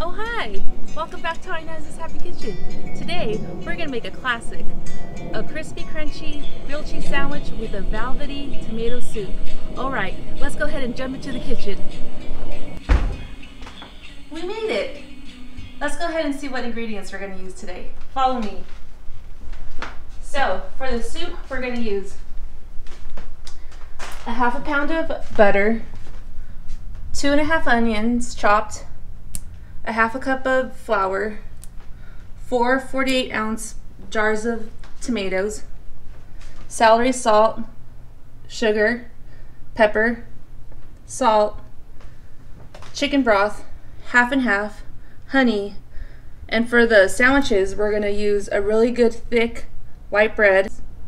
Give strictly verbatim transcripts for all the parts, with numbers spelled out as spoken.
Oh hi! Welcome back to Inez's Happy Kitchen. Today we're going to make a classic, a crispy crunchy grilled cheese sandwich with a velvety tomato soup. Alright, let's go ahead and jump into the kitchen. We made it! Let's go ahead and see what ingredients we're going to use today. Follow me. So, for the soup we're going to use a half a pound of butter, two and a half onions chopped, a half a cup of flour, four forty-eight ounce jars of tomatoes, celery salt, sugar, pepper, salt, chicken broth, half and half, honey, and for the sandwiches we're going to use a really good thick white bread.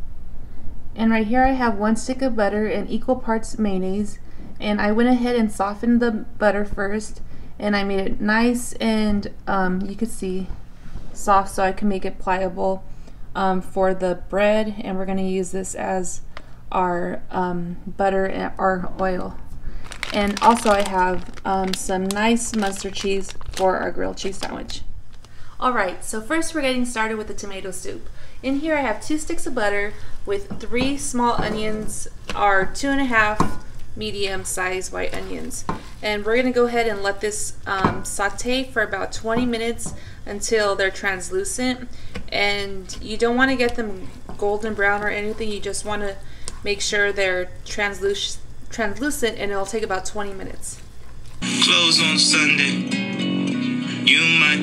And right here I have one stick of butter and equal parts mayonnaise, and I went ahead and softened the butter first, and I made it nice and um, you can see soft so I can make it pliable um, for the bread. And we're going to use this as our um, butter and our oil. And also I have um, some nice mustard cheese for our grilled cheese sandwich. Alright, so first we're getting started with the tomato soup. In here I have two sticks of butter with three small onions, or two and a half medium sized white onions, and we're going to go ahead and let this um, saute for about twenty minutes until they're translucent. And you don't want to get them golden brown or anything, you just want to make sure they're transluc translucent, and it'll take about twenty minutes. Close on Sunday, you my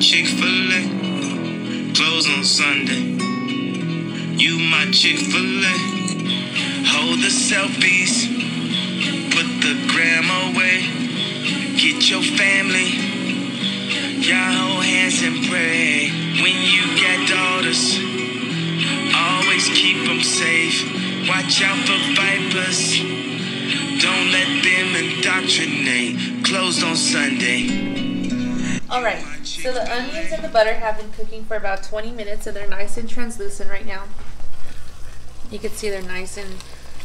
Chick-fil-A. Close on Sunday, you my Chick-fil-A. Hold the selfies, put the gram away, get your family, y'all hold hands and pray. When you got daughters, always keep them safe, watch out for vipers, don't let them indoctrinate. Closed on Sunday. Alright, so the onions and the butter have been cooking for about twenty minutes and they're nice and translucent right now. You can see they're nice and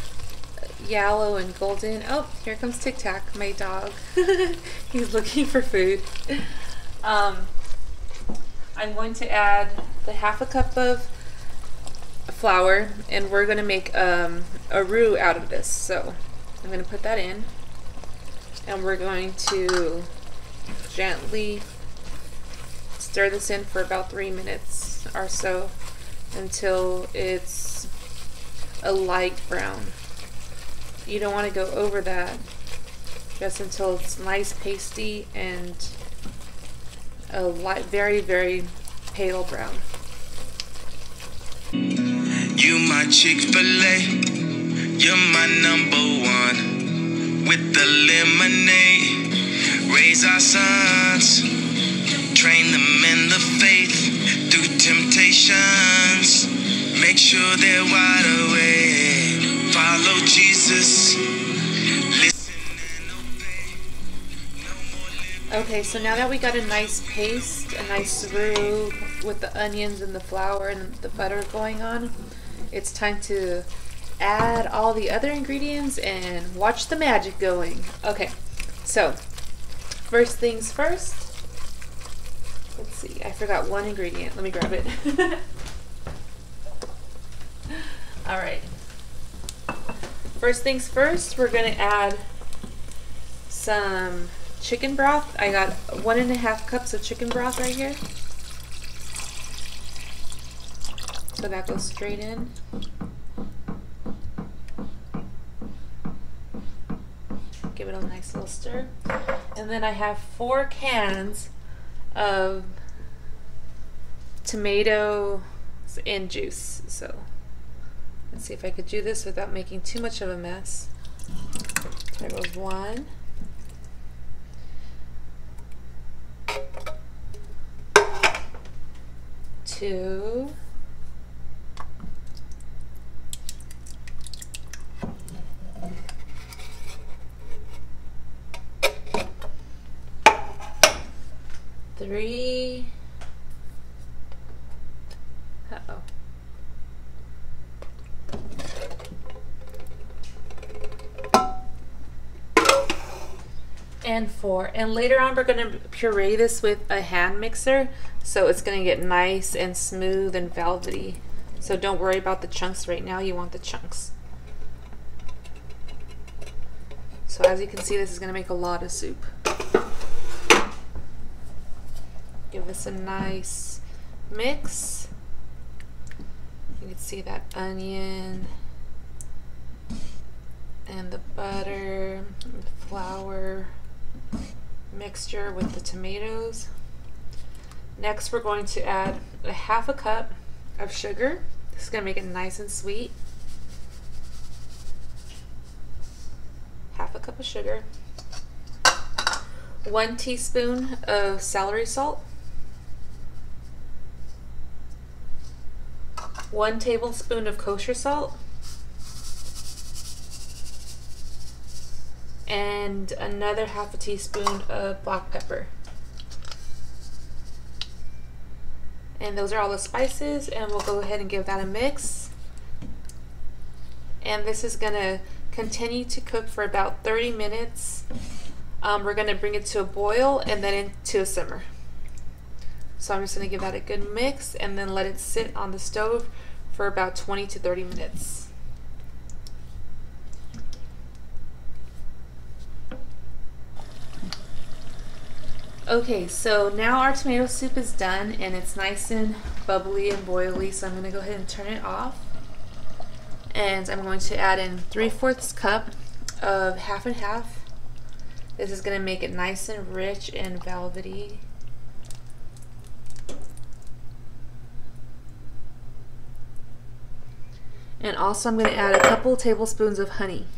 yellow and golden. Oh, here comes Tic Tac, my dog. He's looking for food. Um, I'm going to add the half a cup of flour, and we're going to make um, a roux out of this. So I'm going to put that in, and we're going to gently stir this in for about three minutes or so until it's a light brown. You don't want to go over that, just until it's nice pasty and a light, very very pale brown. You my Chick-fil-A, you're my number one. With the lemonade, raise our sons, train them in the faith through temptations, make sure they're wide awake. Follow Jesus. Listen and obey. No more. Okay, so now that we got a nice paste, a nice roux with the onions and the flour and the butter going on, it's time to add all the other ingredients and watch the magic going. Okay, so first things first. Let's see, I forgot one ingredient. Let me grab it. Alright. First things first, we're going to add some chicken broth. I got one and a half cups of chicken broth right here. So that goes straight in. Give it a nice little stir. And then I have four cans of tomatoes and juice. So let's see if I could do this without making too much of a mess. There goes one. Two. Three. Uh-oh. and four. And later on we're going to puree this with a hand mixer, so it's going to get nice and smooth and velvety. So don't worry about the chunks right now, you want the chunks. So as you can see, this is going to make a lot of soup. Give this a nice mix. You can see that onion and the butter and the flour mixture with the tomatoes. Next we're going to add a half a cup of sugar. This is going to make it nice and sweet. Half a cup of sugar. One teaspoon of celery salt. One tablespoon of kosher salt. And another half a teaspoon of black pepper. And those are all the spices, and we'll go ahead and give that a mix. And this is gonna continue to cook for about thirty minutes. Um, we're gonna bring it to a boil and then into a simmer. So I'm just gonna give that a good mix and then let it sit on the stove for about twenty to thirty minutes. Okay, so now our tomato soup is done and it's nice and bubbly and boily, so I'm going to go ahead and turn it off. And I'm going to add in three fourths cup of half and half. This is going to make it nice and rich and velvety. And also I'm going to add a couple tablespoons of honey.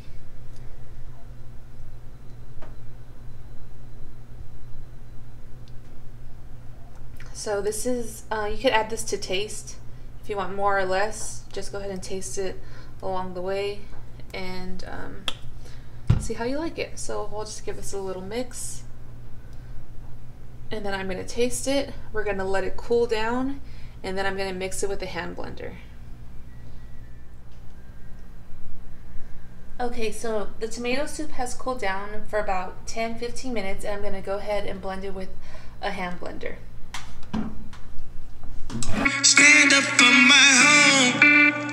So this is, uh, you could add this to taste. If you want more or less, just go ahead and taste it along the way and um, see how you like it. So we'll just give this a little mix. And then I'm going to taste it. We're going to let it cool down, and then I'm going to mix it with a hand blender. Okay, so the tomato soup has cooled down for about ten to fifteen minutes, and I'm going to go ahead and blend it with a hand blender. Stand up for my home.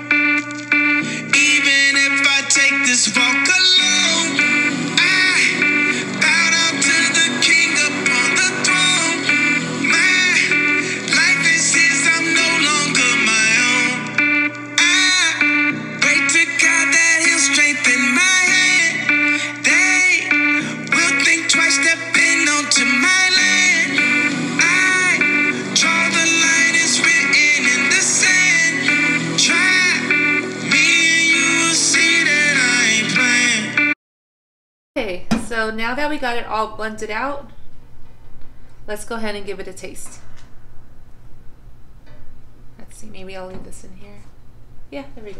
Even if I take this walk alone, I bow down to the king upon the throne. My life is his, I'm no longer my own. I pray to God that he'll strengthen my hand. They will think twice stepping onto my land. I draw the line, it's written in the sand. Try me and you will see that I ain't playing. Okay, so now that we got it all blended out, let's go ahead and give it a taste. Let's see, maybe I'll leave this in here. Yeah, there we go.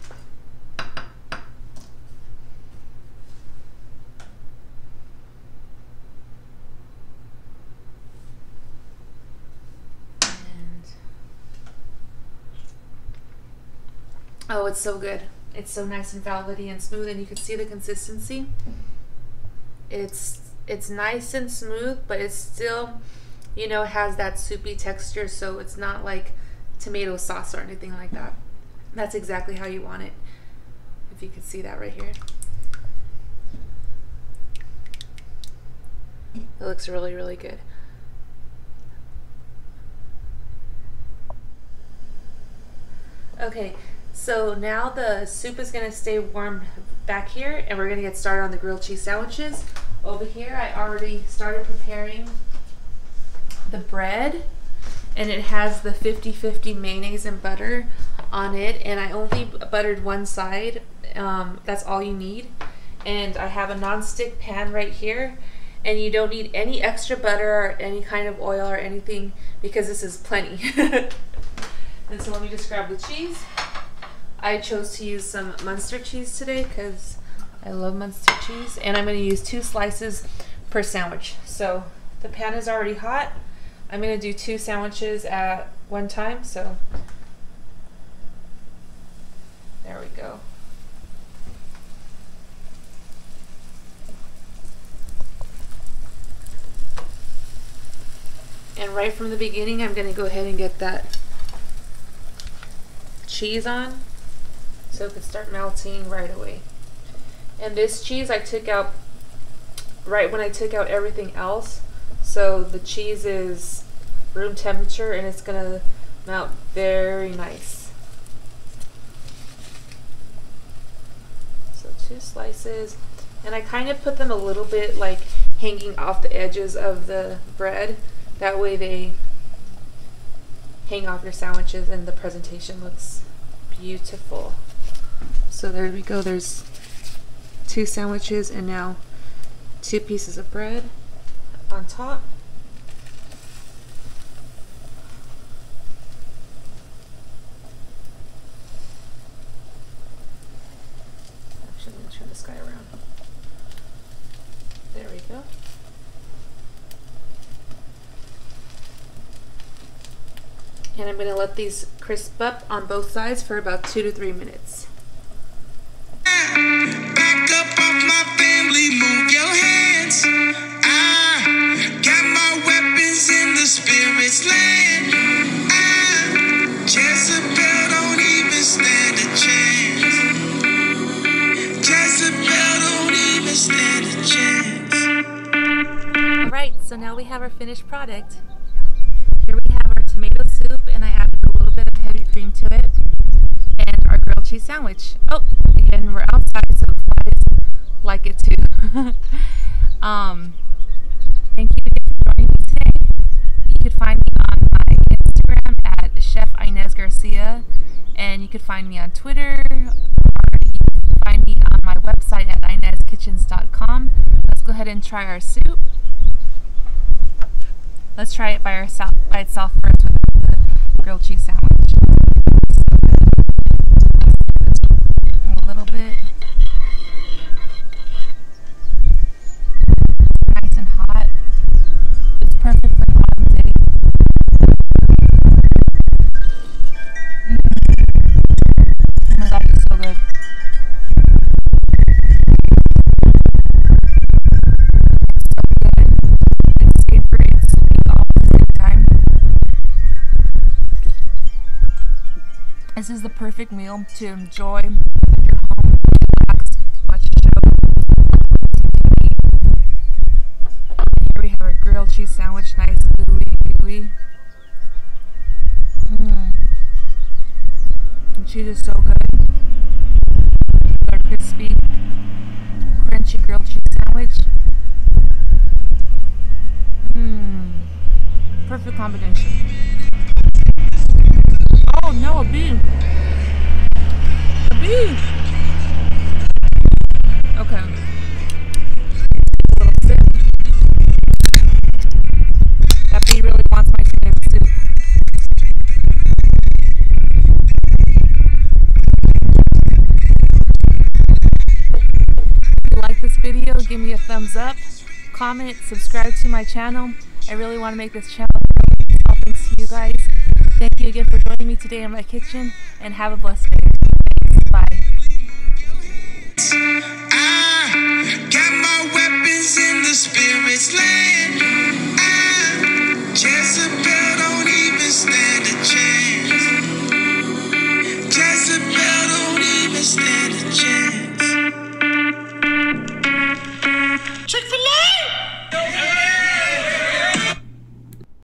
Oh, it's so good. It's so nice and velvety and smooth, and you can see the consistency. It's it's nice and smooth, but it's still, you know, has that soupy texture, so it's not like tomato sauce or anything like that. That's exactly how you want it. If you can see that right here. It looks really, really good. Okay. So now the soup is going to stay warm back here, and we're going to get started on the grilled cheese sandwiches. Over here I already started preparing the bread, and it has the fifty fifty mayonnaise and butter on it, and I only buttered one side. Um, that's all you need. And I have a non-stick pan right here, and you don't need any extra butter or any kind of oil or anything because this is plenty. And so let me just grab the cheese. I chose to use some Munster cheese today because I love Munster cheese, and I'm going to use two slices per sandwich. So the pan is already hot. I'm going to do two sandwiches at one time, so there we go. And right from the beginning, I'm going to go ahead and get that cheese on so it can start melting right away. And this cheese I took out right when I took out everything else, so the cheese is room temperature and it's going to melt very nice. So two slices, and I kind of put them a little bit like hanging off the edges of the bread. That way they hang off your sandwiches and the presentation looks beautiful. So there we go, there's two sandwiches and now two pieces of bread on top. Actually, I'm going to turn this guy around. There we go. And I'm going to let these crisp up on both sides for about two to three minutes. Back up off my family, move your hands. I got my weapons in the spirit's land. I, Jezebel don't even stand a chance. Jezebel don't even stand a chance. Alright, so now we have our finished product. Here we have our tomato soup, and I added a little bit of heavy cream to it, and our grilled cheese sandwich. Oh, and we're outside, so the flies like it too. um, thank you for joining me today. You could find me on my Instagram at Chef Inez Garcia, and you could find me on Twitter, or you can find me on my website at inez kitchens dot com. Let's go ahead and try our soup. Let's try it by, ourself, by itself first with the grilled cheese sandwich. A little bit. Nice and hot. It's perfect for an autumn day. Mm. Oh my gosh, it's so good. This is the perfect meal to enjoy at your home, relax, watch a show. Here we have our grilled cheese sandwich, nice gooey gooey. Mmm. The cheese is so good. Our crispy, crunchy grilled cheese sandwich. Mmm. Perfect combination. Oh no, a bee! A bee! Okay. A little sip. That bee really wants my tomato soup. If you like this video, give me a thumbs up, comment, subscribe to my channel. I really want to make this channel. All thanks to you guys. Thank you again for joining me today in my kitchen, and have a blessed day. Thanks. Bye. I got my weapons in the spirit's land.